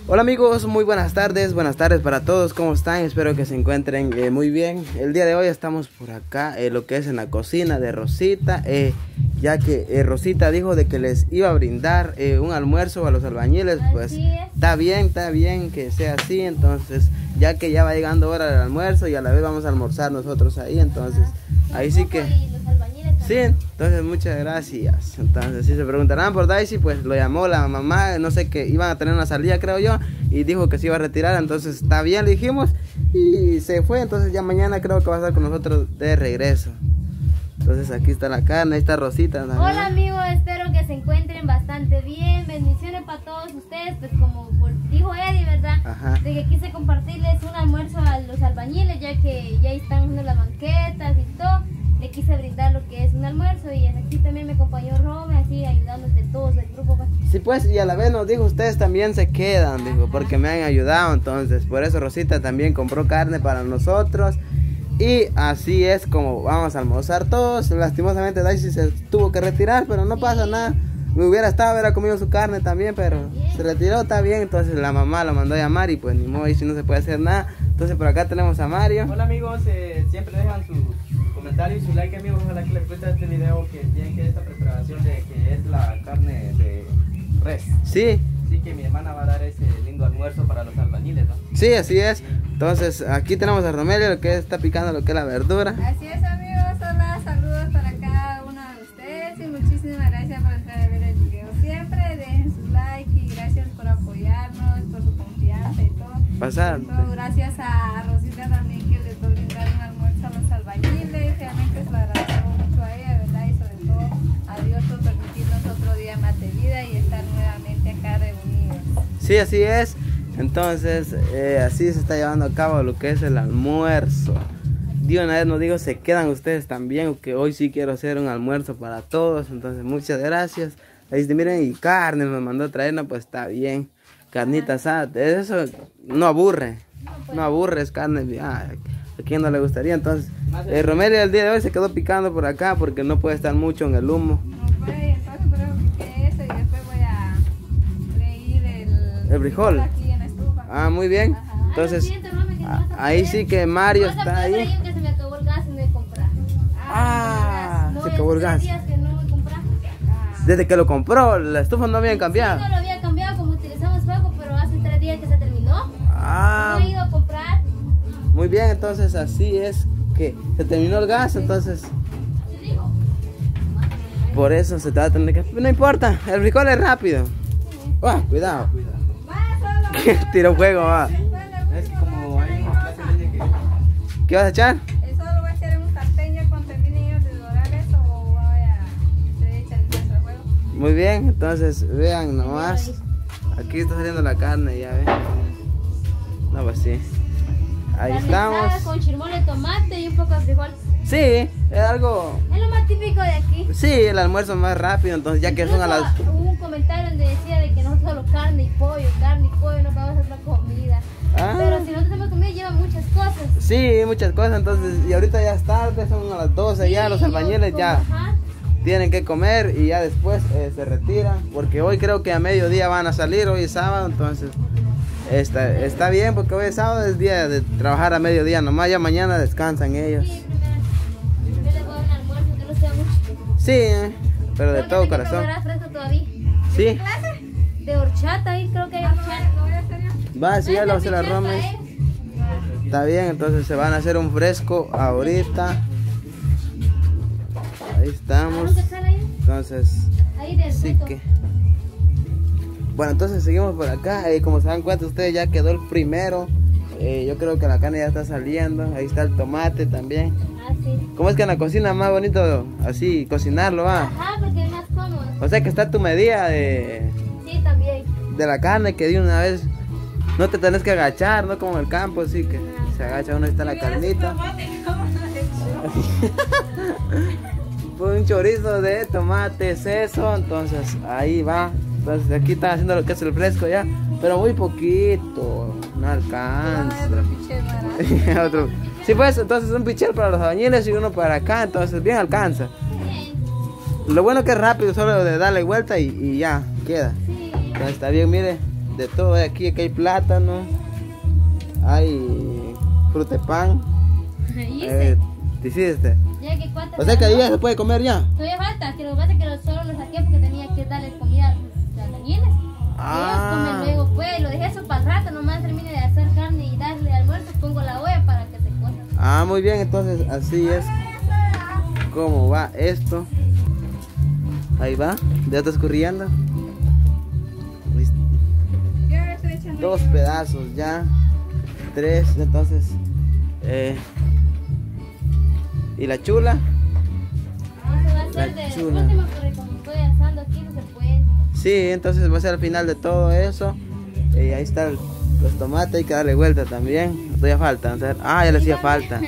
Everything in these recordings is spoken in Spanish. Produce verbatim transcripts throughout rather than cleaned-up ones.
Hola amigos, muy buenas tardes, buenas tardes para todos, ¿cómo están? Espero que se encuentren eh, muy bien. El día de hoy estamos por acá, eh, lo que es en la cocina de Rosita, eh, ya que eh, Rosita dijo de que les iba a brindar eh, un almuerzo a los albañiles. Pues está bien, está bien que sea así, entonces ya que ya va llegando hora del almuerzo y a la vez vamos a almorzar nosotros ahí, entonces ahí sí que... Sí, entonces muchas gracias. Entonces si se preguntarán por Daisy, pues lo llamó la mamá, no sé, que iban a tener una salida creo yo, y dijo que se iba a retirar, entonces está bien, le dijimos, y se fue. Entonces ya mañana creo que va a estar con nosotros de regreso. Entonces aquí está la carne, ahí está Rosita, ¿no? Hola amigos, espero que se encuentren bastante bien. Bendiciones para todos ustedes, pues como dijo Eddie, ¿verdad? Ajá. De que quise compartirles un almuerzo a los albañiles, ya que ya están haciendo las banquetas y todo. Le quise brindar lo que es un almuerzo, y aquí también me acompañó Rome, así ayudándonos de todos el grupo. Sí, pues, y a la vez nos dijo, ustedes también se quedan, dijo, porque me han ayudado. Entonces por eso Rosita también compró carne para nosotros. Y así es como vamos a almorzar todos. Lastimosamente Daisy se tuvo que retirar, pero no pasa nada. Me hubiera estado, hubiera comido su carne también, pero se retiró, está bien. Entonces la mamá lo mandó a llamar y pues ni modo, y si no se puede hacer nada. Entonces por acá tenemos a Mario. Hola amigos, eh, siempre dejan sus comentarios y su like, amigos. Ojalá que les guste este video, que tienen que esta preparación de que es la carne de res. Sí. Así que mi hermana va a dar ese lindo almuerzo para los albañiles, ¿no? Sí, así es. Entonces aquí tenemos a Romelio, lo que está picando lo que es la verdura. Así es amigos, hola, saludos para cada uno de ustedes y muchísimas gracias por entrar a ver el video. Siempre dejen su like y gracias por apoyarnos, por su confianza y todo. Pasar. Todo gracias a Rosita también, que les va a brindar un almuerzo a los albañiles. Realmente se lo agradecemos mucho a ella, ¿verdad? Y sobre todo a Dios por permitirnos otro día más de vida y estar nuevamente acá reunidos. Sí, así es. Entonces eh, así se está llevando a cabo lo que es el almuerzo. De una vez nos digo, se quedan ustedes también, que hoy sí quiero hacer un almuerzo para todos. Entonces muchas gracias. Ahí miren, y carne nos mandó a traer, no, pues está bien. Carnita asada, eso no aburre, no aburre, es carne, ah, a quien no le gustaría. Entonces eh, Romelio el día de hoy se quedó picando por acá porque no puede estar mucho en el humo. No puede, entonces por eso piqué eso y después voy a freír el, el frijol. Aquí en la estufa. Ah, muy bien. Ajá. Entonces ahí sí que Mario está ahí. Que se me acabó el gas y no he comprado. Ah, no, se acabó el gas. días que no voy a comprar. Desde que lo compró, la estufa no habían cambiado. Sí, no lo había cambiado, como utilizamos fuego, pero hace tres días que se terminó. Ah, No he ido a comprar. muy bien, entonces así es que se terminó el gas, entonces por eso se te va a tener que... No importa, el frijol es rápido. Ah, cuidado. Tiro fuego, va. Es como hay una clase de que... ¿Qué vas a echar? Eso lo voy a hacer en un sartén ya cuando termine ellos de dorar eso, o voy a echar el nuestro fuego. Muy bien, entonces vean nomás. Aquí está saliendo la carne, ya ven. No, pues sí. Ahí Carne estamos. asada con chirmole, tomate y un poco de frijol. Sí, es algo... Es lo más típico de aquí. Sí, el almuerzo más rápido, entonces ya que son a las... Incluso hubo un comentario donde decía de que nosotros solo carne y pollo, carne y pollo, no podemos hacer la comida. Ah. Pero si nosotros hacemos comida lleva muchas cosas. Sí, muchas cosas, entonces, y ahorita ya es tarde, son a las doce, Sí, ya los y albañiles como- ya ajá. tienen que comer y ya después eh, se retiran, porque hoy creo que a mediodía van a salir, hoy es sábado, entonces está, está bien, porque hoy es sábado, es día de trabajar a mediodía nomás, ya mañana descansan ellos. Sí, primero, yo les voy a dar un almuerzo que no sea mucho. Sí, eh, pero de Creo que todo tengo corazón. que fresco todavía. Sí, De horchata, ahí creo que hay horchata. Lo voy a hacer yo. va, sí, ya lo hace la Horchata, Romes. ¿eh? Está bien, entonces se van a hacer un fresco ahorita. Ahí estamos. ¿Vamos a echar ahí? Entonces, Ahí del sí fruto. que... Bueno, entonces seguimos por acá. Eh, como se dan cuenta ustedes, ya quedó el primero. Eh, yo creo que la carne ya está saliendo. Ahí está el tomate también. Ah, sí. ¿Cómo es que en la cocina es más bonito así cocinarlo, va? Ajá, porque es más cómodo. O sea que está tu medida de, Sí, también. de la carne, que de una vez no te tenés que agachar, no como en el campo, así que se agacha uno, ahí está la carnita. Pues un chorizo de tomate, seso, entonces ahí va. Entonces aquí están haciendo lo que es el fresco ya, pero muy poquito, no alcanza. Otro. Sí, pues entonces un pichel para los albañiles y uno para acá, entonces bien alcanza. Lo bueno que es rápido, solo de darle vuelta y, y ya queda. Sí. Entonces está bien, mire. de todo hay aquí. Aquí hay plátano, hay frutepan. Eh, ¿te hiciste? Ya que cuántas O sea que ahí ya quedaron. se puede comer ya. Todavía falta, que lo que pasa es que lo- solo lo saqué porque tenía que darle comida a los albañiles. Ah. Ellos comen luego, pues, lo dejé eso para el rato, nomás termine de hacer carne y darle almuerzo, pongo la olla para que se cosa. Ah, muy bien, entonces así es como va esto. Ahí va, ya está escurriendo. Listo. Yo le estoy echando Dos yo. pedazos ya, tres, entonces. Eh, y la chula. Eso va a ser La de chula. último, porque como estoy asando aquí no se puede. Sí, entonces va a ser al final de todo eso. Y ahí están los tomates, hay que darle vuelta también. Todavía falta. o sea, Ah, ya le hacía falta.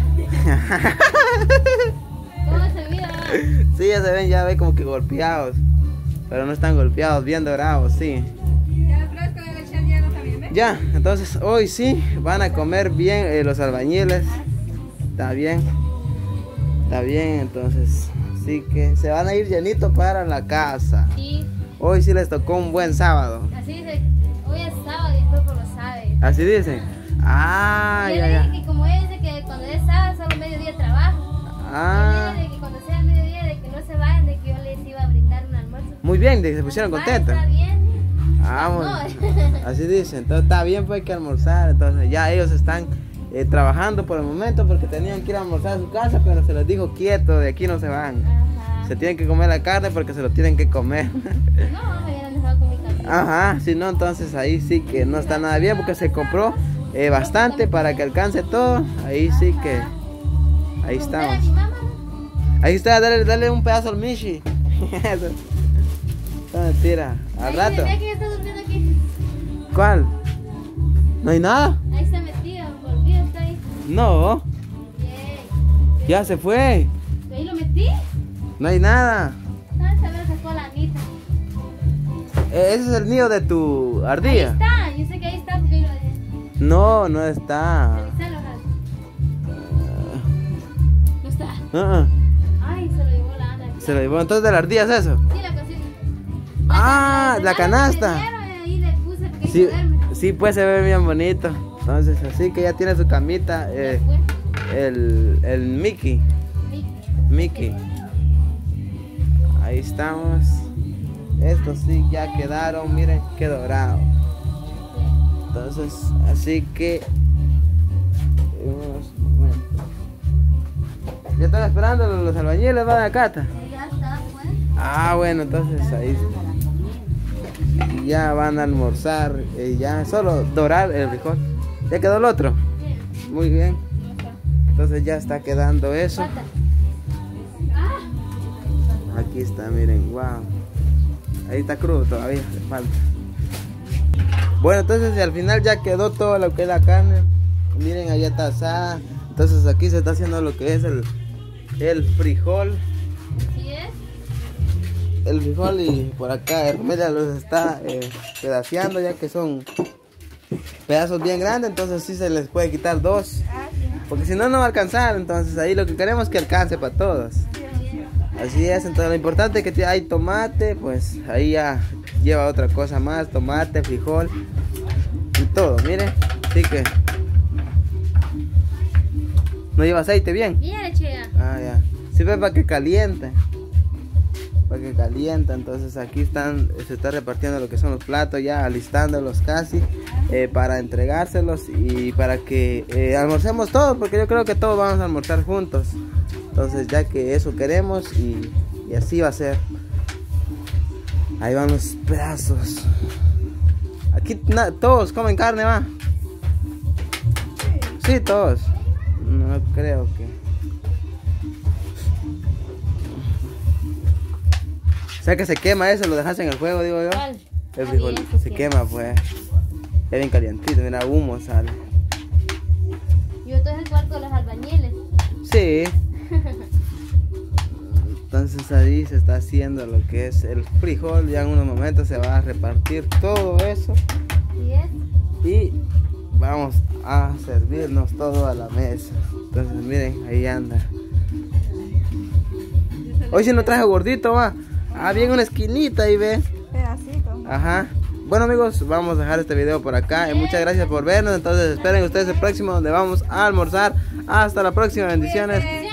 ¿Cómo se mira? Sí, ya se ven, ya ve como que golpeados. Pero no están golpeados, bien dorados, sí. Ya el frasco de leche al hielo también, ¿ves? Ya, entonces hoy sí van a comer bien eh, los albañiles. Está bien. Está bien, entonces. Así que se van a ir llenitos para la casa. Sí, Hoy sí les tocó un buen sábado. así dice, hoy es sábado y el cuerpo lo sabe. Así dicen. Ah, Yo ya, le dije ya. que como ella dice que cuando es sábado solo mediodía trabajo. Ah, Yo le dije que cuando sea mediodía de que no se vayan, de que yo les iba a brindar un almuerzo. muy bien, de que se pusieron Papá, contentos. Está bien. Ah, No. bueno. Así dicen. Entonces está bien, pues hay que almorzar. Entonces ya ellos están eh, trabajando por el momento porque tenían que ir a almorzar a su casa, pero se les dijo quieto, de aquí no se van. Ajá. Se tienen que comer la carne porque se lo tienen que comer. No, me hubieran dejado con mi cartita. Ajá, si no, entonces ahí sí que no está nada bien porque se compró eh, bastante para que alcance todo. Ahí sí que, ahí Preguntar a estamos. mi mamá. Ahí está, dale, dale un pedazo al Michi. Eso. No, mentira, al Ahí, rato. mira que está durmiendo aquí. ¿Cuál? ¿No hay nada? Ahí está metido, volvió, está ahí. No, Yay. ya se fue. Ahí lo metí. No hay nada. Ah, se me sacó la anita. Eh, Ese es el nido de tu Ahí ardilla. está, yo sé que ahí está porque ahí lo dejé. No, no está. Revisalo, Ral. No está. Ah, ah, Ay, se lo llevó la Ana. se lo llevó. Entonces de la ardilla es eso. Sí, la cosita. Ah, la la canasta. Ahí le puse porque Sí, duerme. sí, pues se ve bien bonito. Entonces así que ya tiene su camita. eh, el, el Mickey. Mickey. Ahí estamos. Estos sí ya quedaron, miren qué dorado. Entonces, así que en unos momentos. Ya están esperando los, los albañiles, van a Cata. Ya está, pues. Ah, bueno, entonces ahí ya van a almorzar. eh, ya solo dorar el frijol. ¿Ya quedó el otro? Sí. Muy bien. Entonces ya está quedando eso. Falta. Ah, Aquí está, miren, wow. Ahí está crudo todavía, le falta. Bueno, entonces al final ya quedó todo lo que es la carne. Miren, ahí está asada. Entonces aquí se está haciendo lo que es el, el frijol. ¿sí es? El frijol y por acá Hermelia los está eh, pedaceando ya que son pedazos bien grandes. Entonces sí se les puede quitar dos. Ah, sí. Porque si no, no va a alcanzar. Entonces ahí lo que queremos es que alcance para todos. Así es, entonces lo importante es que hay tomate, pues ahí ya lleva otra cosa más, tomate, frijol y todo, miren, así que no lleva aceite bien. Ya le eché ya. Ah, ya, sirve para que caliente, para que caliente, entonces aquí están, se está repartiendo lo que son los platos, ya alistándolos casi, eh, para entregárselos y para que eh, almorcemos todos, porque yo creo que todos vamos a almorzar juntos. Entonces ya que eso queremos y, y así va a ser. Ahí van los pedazos. Aquí na- todos comen carne, ¿va? Sí, todos. No creo que. O sea que se quema eso, lo dejas en el fuego, digo yo. ¿Cuál? El Ah, frijol bien, se quema, pues. Es bien calientito, mira, humo sale. Y otro es el cuarto de los albañiles. Sí. Entonces ahí se está haciendo lo que es el frijol. Ya en unos momentos se va a repartir todo eso. ¿Sí es? Y vamos a servirnos todo a la mesa. Entonces miren, ahí anda. Hoy sí no traje gordito, va. Ah, bien una esquinita ahí ve. Pedacito. Ajá. bueno amigos, vamos a dejar este video por acá. Eh, muchas gracias por vernos. Entonces esperen ustedes el próximo donde vamos a almorzar. Hasta la próxima, bendiciones.